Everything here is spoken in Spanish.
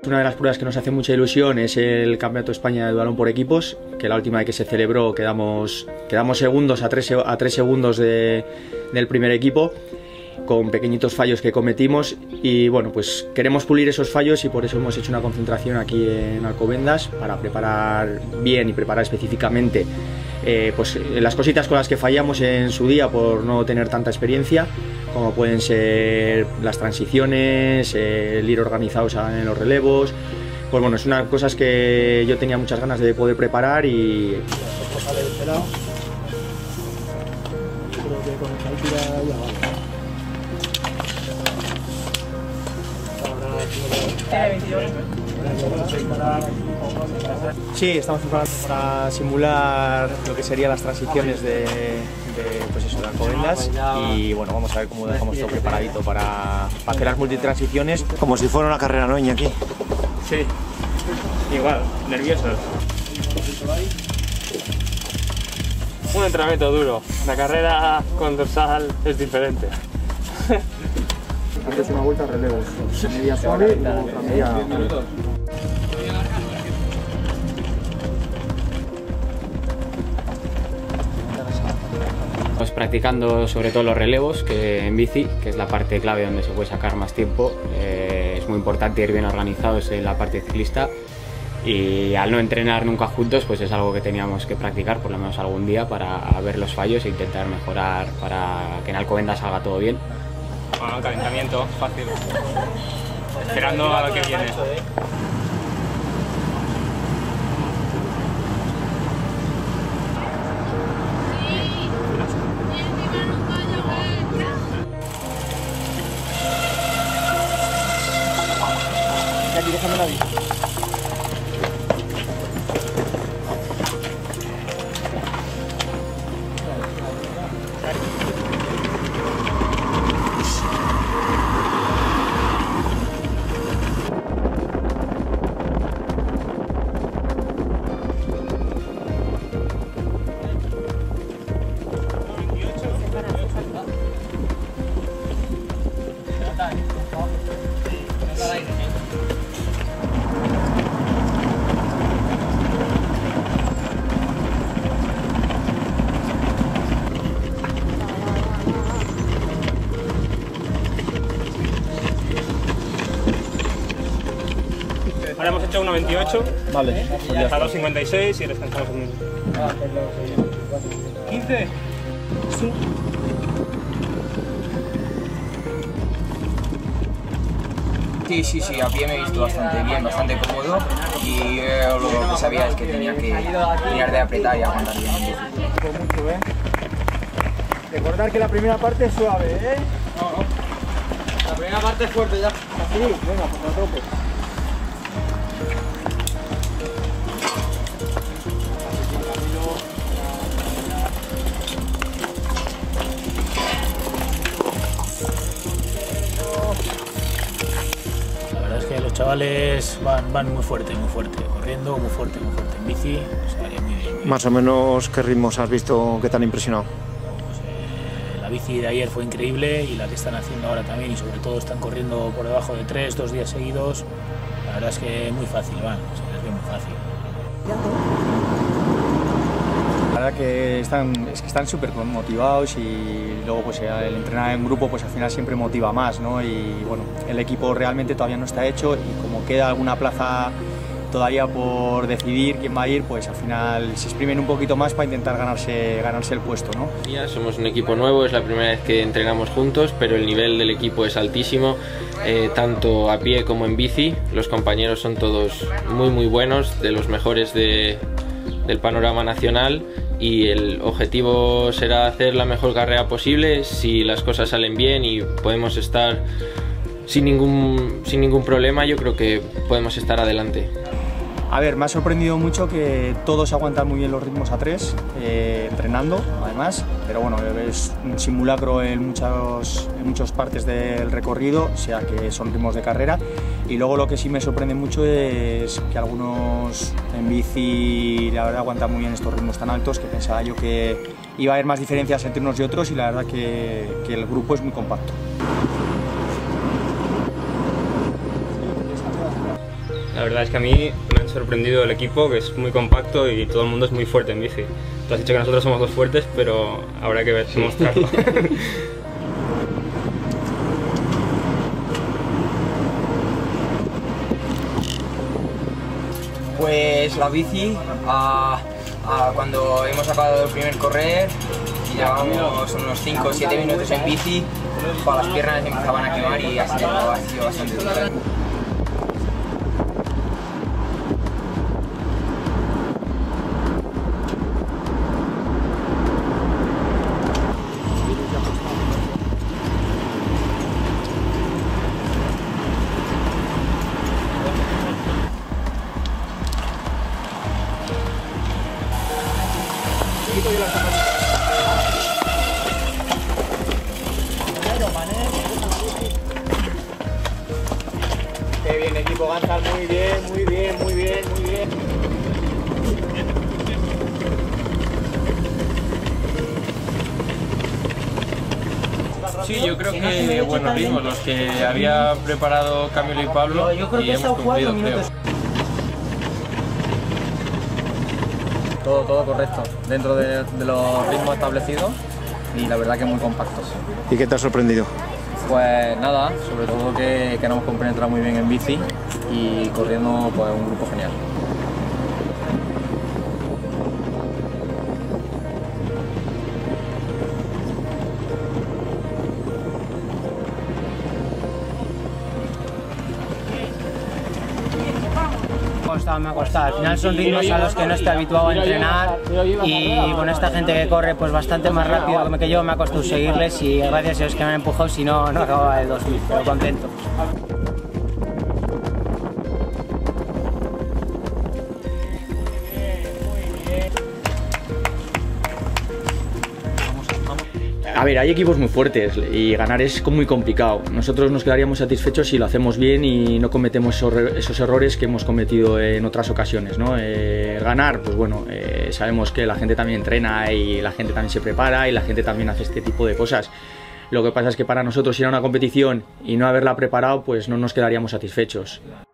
Una de las pruebas que nos hace mucha ilusión es el Campeonato de España de Dualón por equipos, que la última vez que se celebró quedamos segundos a 3 segundos del primer equipo, con pequeñitos fallos que cometimos, y bueno, pues queremos pulir esos fallos y por eso hemos hecho una concentración aquí en Alcobendas para preparar bien y preparar específicamente pues las cositas con las que fallamos en su día por no tener tanta experiencia, como pueden ser las transiciones, el ir organizados en los relevos. Pues bueno, es una cosas que yo tenía muchas ganas de poder preparar y... Sí, estamos preparando para simular lo que serían las transiciones de Alcobendas, y bueno, vamos a ver cómo dejamos todo preparadito para hacer las multitransiciones. Como si fuera una carrera, ¿no, Iñaki? Sí, igual, nerviosos. Un entrenamiento duro, la carrera con dorsal es diferente. Antes una vuelta relevos, media suave y luego otra media. Pues practicando sobre todo los relevos que en bici, que es la parte clave donde se puede sacar más tiempo. Es muy importante ir bien organizados en la parte ciclista, y al no entrenar nunca juntos pues es algo que teníamos que practicar por lo menos algún día para ver los fallos e intentar mejorar para que en Alcobendas salga todo bien. Bueno, calentamiento fácil, esperando a lo que viene. Aquí, déjame la bici. Ahora hemos hecho 1.28, Vale, hasta 2.56 y descansamos un minuto. 15. Sí, a pie me he visto bastante bien, bastante cómodo, y lo que sabía es que tenía que tirar de apretar y aguantar bien. mucho, ¿eh? Recordar que la primera parte es suave, ¿eh? No. La primera parte es fuerte ya. Así, venga, pues a tope. La verdad es que los chavales van muy fuerte, corriendo muy fuerte, en bici, o sea, que muy bien. Más o menos, ¿qué ritmos has visto que te han impresionado? Pues, la bici de ayer fue increíble y la que están haciendo ahora también, y sobre todo están corriendo por debajo de 2 días seguidos. La verdad es que muy fácil, van, se les ve muy fácil. La verdad que están súper motivados, y luego pues el entrenar en grupo pues al final siempre motiva más, ¿no? Y bueno, el equipo realmente todavía no está hecho, y como queda alguna plaza todavía por decidir quién va a ir, pues al final se exprimen un poquito más para intentar ganarse el puesto, ¿no? Ya somos un equipo nuevo, es la primera vez que entrenamos juntos, pero el nivel del equipo es altísimo, tanto a pie como en bici. Los compañeros son todos muy buenos, de los mejores del panorama nacional, y el objetivo será hacer la mejor carrera posible. Si las cosas salen bien y podemos estar sin ningún problema, yo creo que podemos estar adelante. A ver, me ha sorprendido mucho que todos aguantan muy bien los ritmos a 3, entrenando además, pero bueno, es un simulacro en muchas partes del recorrido, o sea que son ritmos de carrera. Y luego lo que sí me sorprende mucho es que algunos en bici la verdad aguantan muy bien estos ritmos tan altos, que pensaba yo que iba a haber más diferencias entre unos y otros, y la verdad que el grupo es muy compacto. La verdad es que a mí me ha sorprendido el equipo, que es muy compacto y todo el mundo es muy fuerte en bici. Tú has dicho que nosotros somos los fuertes, pero habrá que ver, demostrarlo. Pues la bici, cuando hemos acabado el primer correr, llevábamos unos 5 o 7 minutos en bici, las piernas empezaban a quemar y ha sido bastante duro. Qué bien, equipo Gansal, muy bien, muy bien, muy bien, muy bien. Sí, yo creo que buenos ritmos, los que había preparado Camilo y Pablo, y hemos cumplido, creo. Todo correcto, dentro de los ritmos establecidos y la verdad que muy compactos. ¿Y qué te ha sorprendido? Pues nada, sobre todo que nos hemos compenetrado muy bien en bici y corriendo pues un grupo genial. Me ha costado. Al final son ritmos a los que no estoy habituado a entrenar y con esta gente que corre pues bastante más rápido que yo me ha costado seguirles y gracias a Dios que me han empujado, si no, no acababa el 2000, pero contento. A ver, hay equipos muy fuertes y ganar es muy complicado. Nosotros nos quedaríamos satisfechos si lo hacemos bien y no cometemos esos errores que hemos cometido en otras ocasiones, ¿no? Ganar, pues bueno, sabemos que la gente también entrena y la gente también se prepara y la gente también hace este tipo de cosas. Lo que pasa es que para nosotros ir a una competición y no haberla preparado, pues no nos quedaríamos satisfechos.